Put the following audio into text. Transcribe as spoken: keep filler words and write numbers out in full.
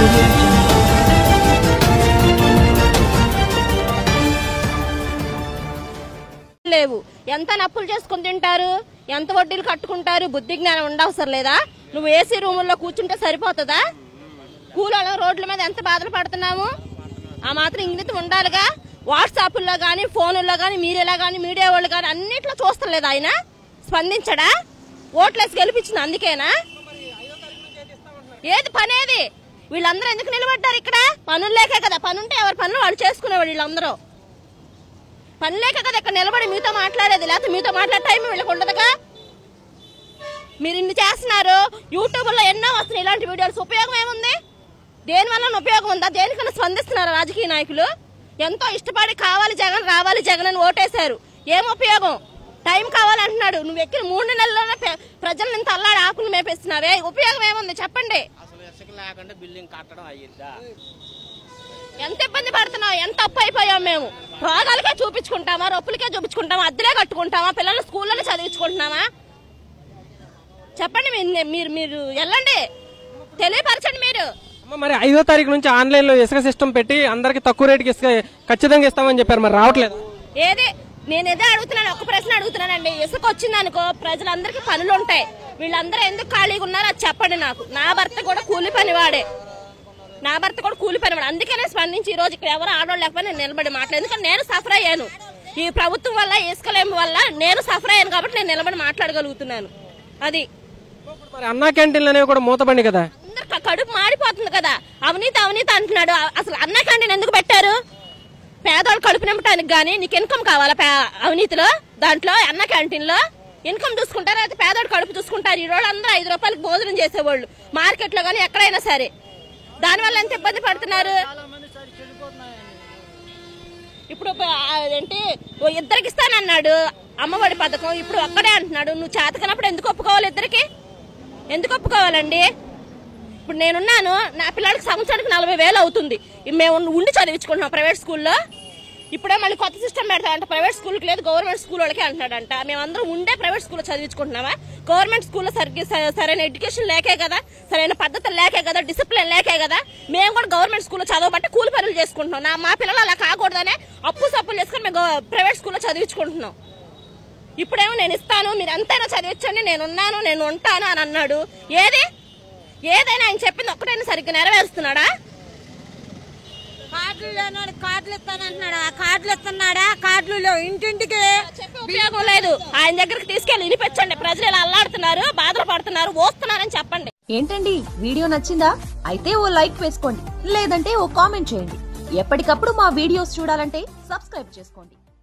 లేవు ఎంత నప్పులు చేసుకుని తింటారు, ఎంత వడ్డీలు కట్టుకుంటారు, బుద్ధి జ్ఞానం ఉండవసరం లేదా? నువ్వు ఏసీ రూముల్లో కూర్చుంటే సరిపోతుందా? కూలలో రోడ్ల మీద ఎంత బాధలు పడుతున్నాము, ఆ మాత్రం ఇంగితం ఉండాలిగా. వాట్సాప్లో కానీ ఫోన్లో కానీ మీరేలా కానీ మీడియా వాళ్ళు కానీ అన్నిట్లో చూస్తలేదు ఆయన, స్పందించడా? ఓట్లేసి గెలిపించింది అందుకేనా? ఏది పనేది? వీళ్ళందరూ ఎందుకు నిలబడ్డారు ఇక్కడ? పనులు లేకే కదా, పనుంటే ఎవరి పనులు వాళ్ళు చేసుకునేవాళ్ళు. వీళ్ళందరూ పని లేక కదా ఇక్కడ నిలబడి మీతో మాట్లాడేది, లేకపోతే మీతో మాట్లాడే టైం వీళ్ళకి ఉండదుగా. మీరు ఇన్ని చేస్తున్నారు, యూట్యూబ్ లో ఎన్నో వస్తున్నాయి ఇలాంటి వీడియోస్. ఉపయోగం ఏముంది? దేని వల్ల ఉపయోగం ఉందా? దేనికన్నా స్పందిస్తున్నారు రాజకీయ నాయకులు? ఎంతో ఇష్టపడి కావాలి జగన్ రావాలి జగన్ అని ఓటేశారు, ఏం ఉపయోగం? టైం కావాలంటున్నాడు. నువ్వు ఎక్కిన మూడు నెలల్లోనే ప్రజలను ఇంత అల్లాడి ఆకులు మేపేస్తున్నావే, ఉపయోగం ఏముంది చెప్పండి? ఎంత ఇబ్బంది పడుతున్నావు, ఎంత అప్పు అయిపోయాం మేము. రోగాలకే చూపించుకుంటామా, రొప్పులకే చూపించుకుంటామా, అద్దెలే కట్టుకుంటామా, పిల్లలు స్కూల్లోనే చదివించుకుంటున్నామా? చెప్పండి. మీరు మీరు వెళ్ళండి, తెలియపరచండి మీరు. మరి ఐదో తారీఖు నుంచి ఆన్లైన్ లో ఇసుక సిస్టమ్ పెట్టి అందరికి తక్కువ రేటుకి ఇసుక ఖచ్చితంగా ఇస్తామని చెప్పారు, మరి రావట్లేదు. ఏదే నేను ఏదో అడుగుతున్నాను, ఒక ప్రశ్న అడుగుతున్నానండి. ఇసుక వచ్చింది అనుకో, ప్రజలందరికీ పనులు ఉంటాయి, వీళ్ళందరూ ఎందుకు ఖాళీగా ఉన్నారో అది చెప్పండి నాకు. నా భర్త కూడా కూలి పని వాడే, నా భర్త కూడా కూలి పని వాడు. అందుకనే స్పందించి ఈ రోజు ఇక్కడ ఎవరు ఆడవాళ్ళు లేకపోతే నేను నిలబడి మాట్లాడు. ఎందుకంటే నేను సఫర్ అయ్యాను ఈ ప్రభుత్వం వల్ల, ఇసుకలేం వల్ల నేను సఫర్ అయ్యాను కాబట్టి నేను నిలబడి మాట్లాడగలుగుతున్నాను. అది అన్నా క్యాంటీన్లు అనేవి కూడా మూతపడి కదా, అందరు కడుపు మాడిపోతుంది కదా. అవినీతి అవినీతి అంటున్నాడు. అసలు అన్నా క్యాంటీన్ ఎందుకు పెట్టారు? పేదవాళ్ళు కడుపు నింపడానికి గానీ నీకు ఇన్కమ్ కావాలా? అవినీతిలో దాంట్లో అన్నా క్యాంటీన్ లో ఇన్కమ్ చూసుకుంటారు, అయితే పేదవాడు కడుపు చూసుకుంటారు. ఈ రోజు అందరూ ఐదు రూపాయలకు భోజనం చేసేవాళ్ళు మార్కెట్ లో గానీ ఎక్కడైనా సరే. దానివల్ల ఎంత ఇబ్బంది పడుతున్నారు. ఇప్పుడు ఏంటి ఇద్దరికి ఇస్తానన్నాడు అమ్మఒడి పథకం, ఇప్పుడు ఒక్కడే అంటున్నాడు. నువ్వు చేతకనప్పుడు ఎందుకు ఒప్పుకోవాలి? ఇద్దరికి ఎందుకు ఒప్పుకోవాలండి? ఇప్పుడు నేనున్నాను, నా పిల్లలకి సంవత్సరానికి నలభై వేలు అవుతుంది, మేము ఉండి చదివించుకుంటున్నాం ప్రైవేట్ స్కూల్లో. ఇప్పుడే మళ్ళీ కొత్త సిస్టమ్ పెడతాడంట, ప్రైవేట్ స్కూల్కి లేదు గవర్నమెంట్ స్కూల్ వాళ్ళకి అంటున్నాడంట. మేమందరం ఉండే ప్రైవేట్ స్కూల్లో చదివించుకుంటున్నామా? గవర్నమెంట్ స్కూల్లో సరైన ఎడ్యుకేషన్ లేకే కదా, సరైన పద్ధతులు లేకే కదా, డిసిప్లిన్ లేకే కదా మేము కూడా గవర్నమెంట్ స్కూల్లో చదవబట్టి కూలి పనులు చేసుకుంటున్నాం. నా మా పిల్లలు అలా కాకూడదనే అప్పు సప్పులు చేసుకుని మేము ప్రైవేట్ స్కూల్లో చదివించుకుంటున్నాం. ఇప్పుడేమో నేను ఇస్తాను, మీరు ఎంతైనా చదివించండి, నేను ఉన్నాను, నేను ఉంటాను అని అన్నాడు. ఏది ఏదైనా ఆయన చెప్పింది ఒక్కటైనా సరిగ్గా నెరవేరుస్తున్నాడా? కార్డులు లేని కార్డులు ఇస్తానంటున్నాడా? కార్డులు ఇస్తున్నాడా? కార్డులు ఇంటింటికి ఉపయోగం లేదు. ఆయన దగ్గరికి తీసుకెళ్లి వినిపించండి. ప్రజలు ఇలా అల్లాడుతున్నారు, బాధలు పడుతున్నారు, వస్తున్నారని చెప్పండి. ఏంటండి వీడియో నచ్చిందా? అయితే ఓ లైక్ వేసుకోండి, లేదంటే ఓ కామెంట్ చేయండి. ఎప్పటికప్పుడు మా వీడియోస్ చూడాలంటే సబ్స్క్రైబ్ చేసుకోండి.